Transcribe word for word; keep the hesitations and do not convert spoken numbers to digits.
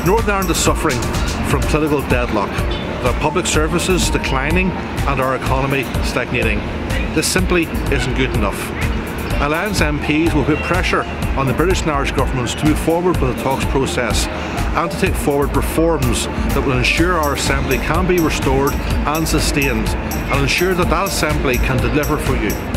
Northern Ireland is suffering from political deadlock, with our public services declining and our economy stagnating. This simply isn't good enough. Alliance M Ps will put pressure on the British and Irish governments to move forward with the talks process and to take forward reforms that will ensure our Assembly can be restored and sustained, and ensure that that Assembly can deliver for you.